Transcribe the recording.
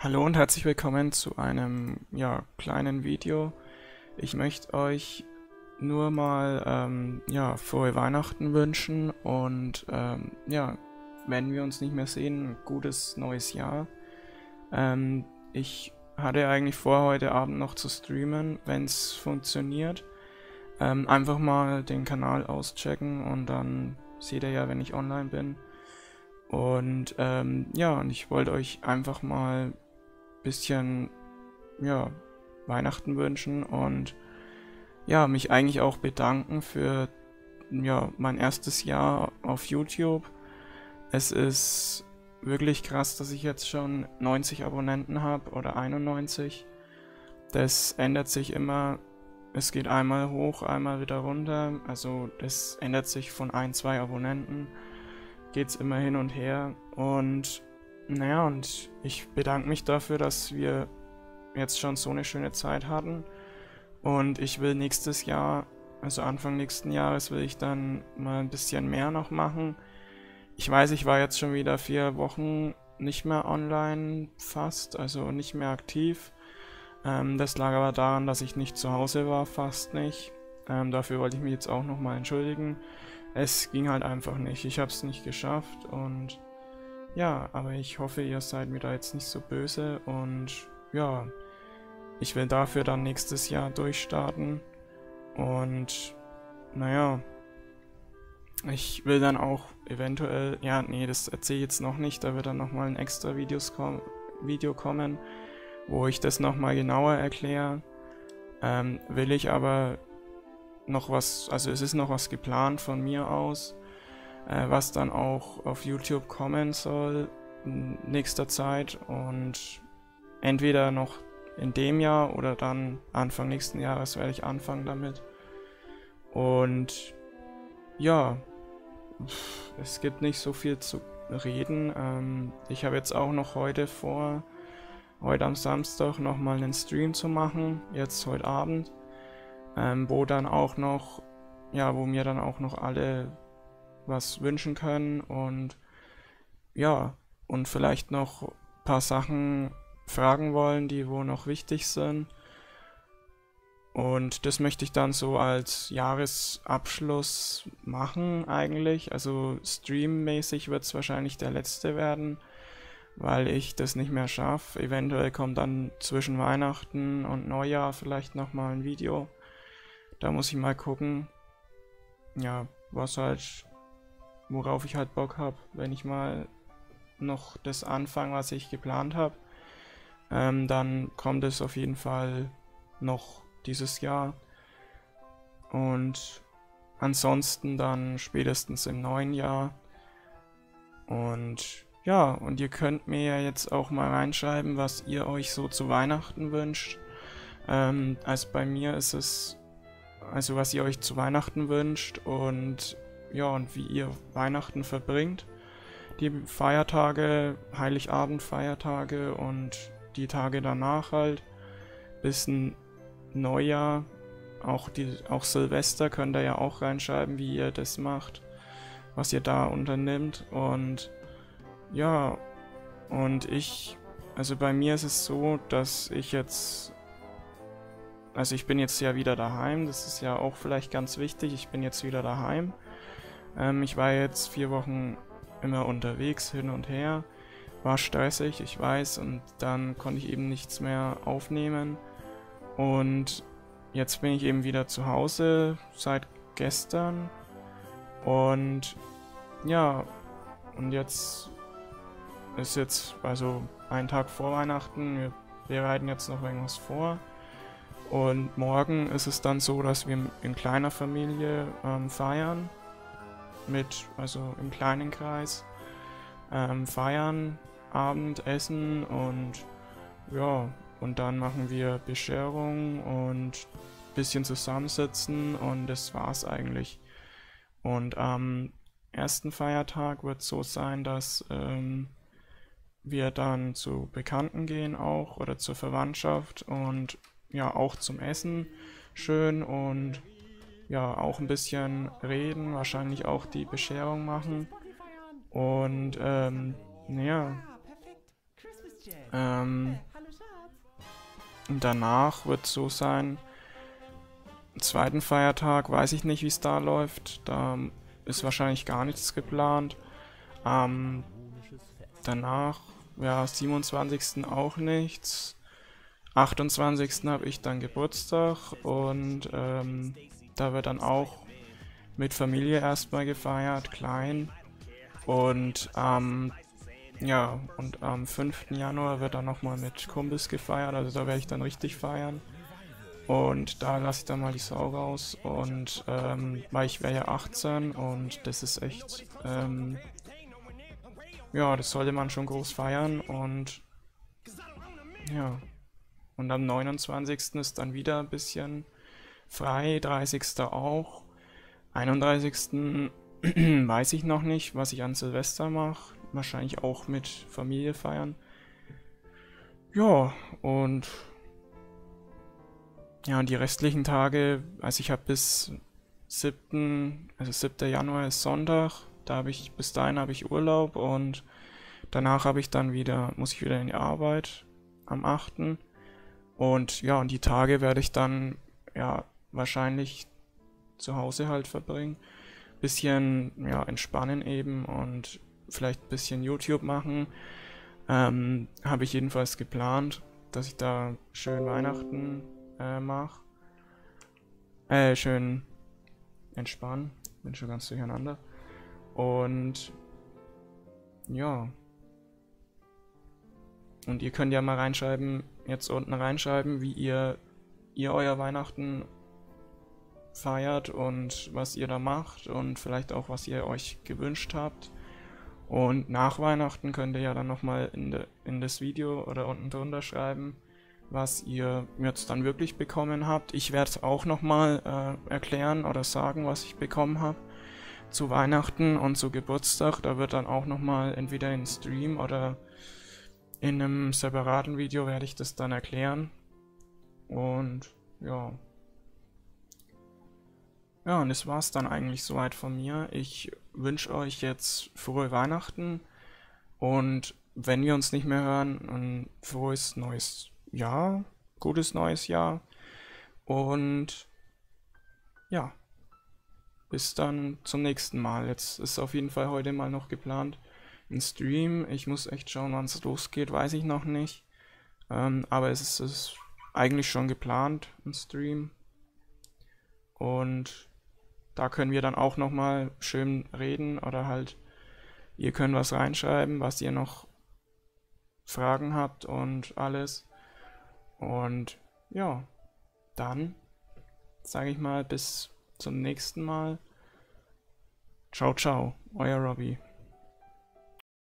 Hallo und herzlich willkommen zu einem kleinen Video. Ich möchte euch nur mal frohe Weihnachten wünschen und wenn wir uns nicht mehr sehen, ein gutes neues Jahr. Ich hatte eigentlich vor, heute Abend noch zu streamen, wenn es funktioniert. Einfach mal den Kanal auschecken und dann seht ihr ja, wenn ich online bin. Und ich wollte euch einfach mal bisschen, ja, Weihnachten wünschen und ja, mich eigentlich auch bedanken für, mein erstes Jahr auf YouTube. Es ist wirklich krass, dass ich jetzt schon 90 Abonnenten habe oder 91. Das ändert sich immer. Es geht einmal hoch, einmal wieder runter. Also das ändert sich von ein, zwei Abonnenten. Geht's immer hin und her. Und ich bedanke mich dafür, dass wir jetzt schon so eine schöne Zeit hatten. Und ich will nächstes Jahr, also Anfang nächsten Jahres, will ich dann mal ein bisschen mehr noch machen. Ich weiß, ich war jetzt schon wieder 4 Wochen nicht mehr online fast, also nicht mehr aktiv. Das lag aber daran, dass ich nicht zu Hause war, fast nicht. Dafür wollte ich mich jetzt auch nochmal entschuldigen. Es ging halt einfach nicht. Ich habe es nicht geschafft und ja, aber ich hoffe, ihr seid mir da jetzt nicht so böse und ja, ich will dafür dann nächstes Jahr durchstarten und naja, ich will dann auch eventuell, ja, nee, das erzähle ich jetzt noch nicht, da wird dann nochmal ein extra Video kommen, wo ich das nochmal genauer erkläre. Will ich aber noch was, also es ist noch was geplant von mir aus, was dann auch auf YouTube kommen soll in nächster Zeit und entweder noch in dem Jahr oder dann Anfang nächsten Jahres werde ich anfangen damit. Und ja, es gibt nicht so viel zu reden. Ich habe jetzt auch noch heute vor, heute am Samstag nochmal einen Stream zu machen, jetzt heute Abend, wo dann auch noch, ja, wo mir dann auch noch alle was wünschen können und ja, und vielleicht noch ein paar Sachen fragen wollen, die wo noch wichtig sind. Und das möchte ich dann so als Jahresabschluss machen eigentlich. Also streammäßig wird es wahrscheinlich der letzte werden, weil ich das nicht mehr schaffe. Eventuell kommt dann zwischen Weihnachten und Neujahr vielleicht nochmal ein Video. Da muss ich mal gucken, ja, was halt, worauf ich halt Bock habe, wenn ich mal noch das anfange, was ich geplant habe. Dann kommt es auf jeden Fall noch dieses Jahr. Und ansonsten dann spätestens im neuen Jahr. Und ja, und ihr könnt mir ja jetzt auch mal reinschreiben, was ihr euch so zu Weihnachten wünscht. Also bei mir ist es, also was ihr euch zu Weihnachten wünscht und ja, und wie ihr Weihnachten verbringt. Die Feiertage, Heiligabend Feiertage und die Tage danach halt, bis ein Neujahr, auch Silvester könnt ihr ja auch reinschreiben, wie ihr das macht, was ihr da unternimmt und ja, also bei mir ist es so, dass also ich bin jetzt ja wieder daheim, das ist ja auch vielleicht ganz wichtig, ich bin jetzt wieder daheim. Ich war jetzt 4 Wochen immer unterwegs, hin und her, war stressig, ich weiß, und dann konnte ich eben nichts mehr aufnehmen. Und jetzt bin ich eben wieder zu Hause seit gestern. Und ja, und jetzt also ein Tag vor Weihnachten, wir bereiten jetzt noch irgendwas vor. Und morgen ist es dann so, dass wir in kleiner Familie feiern. Also im kleinen Kreis. Feiern, Abendessen und ja, und dann machen wir Bescherung und bisschen zusammensitzen und das war's eigentlich. Und am ersten Feiertag wird es so sein, dass wir dann zu Bekannten gehen auch oder zur Verwandtschaft und ja auch zum Essen schön und ja auch ein bisschen reden, wahrscheinlich auch die Bescherung machen und ja, Und danach wird es so sein, am zweiten Feiertag weiß ich nicht, wie es da läuft. Da ist wahrscheinlich gar nichts geplant. Danach, ja, 27. auch nichts. 28. habe ich dann Geburtstag und da wird dann auch mit Familie erstmal gefeiert, klein. Und ja, und am 5. Januar wird dann nochmal mit Kumpels gefeiert, also da werde ich dann richtig feiern. Und da lasse ich dann mal die Sau raus und weil ich wäre ja 18 und das ist echt, ja, das sollte man schon groß feiern und ja. Und am 29. ist dann wieder ein bisschen frei, 30. auch. 31. weiß ich noch nicht, was ich an Silvester mache. Wahrscheinlich auch mit Familie feiern. Ja, und ja, die restlichen Tage, also ich habe bis 7., also 7. Januar ist Sonntag, bis dahin habe ich Urlaub und danach muss ich wieder in die Arbeit am 8. Und ja, und die Tage werde ich dann ja wahrscheinlich zu Hause halt verbringen. Bisschen ja entspannen eben und vielleicht ein bisschen YouTube machen. Habe ich jedenfalls geplant, dass ich da schön Weihnachten mache. Schön entspannen. Bin schon ganz durcheinander. Und ja. Und ihr könnt ja mal reinschreiben, jetzt unten reinschreiben, wie ihr euer Weihnachten feiert und was ihr da macht und vielleicht auch, was ihr euch gewünscht habt. Und nach Weihnachten könnt ihr ja dann nochmal in das Video oder unten drunter schreiben, was ihr jetzt dann wirklich bekommen habt. Ich werde es auch nochmal erklären oder sagen, was ich bekommen habe zu Weihnachten und zu Geburtstag. Da wird dann auch nochmal entweder in Stream oder in einem separaten Video werde ich das dann erklären. Und ja. Ja, und das war's dann eigentlich soweit von mir. Ich wünsche euch jetzt frohe Weihnachten und wenn wir uns nicht mehr hören, ein frohes neues Jahr, gutes neues Jahr und ja, bis dann zum nächsten Mal. Jetzt ist auf jeden Fall heute mal noch geplant ein Stream. Ich muss echt schauen, wann es losgeht, weiß ich noch nicht. Aber es ist eigentlich schon geplant, ein Stream. Und da können wir dann auch nochmal schön reden oder halt, ihr könnt was reinschreiben, was ihr noch Fragen habt und alles. Und ja, dann sage ich mal bis zum nächsten Mal. Ciao, ciao, euer Robby.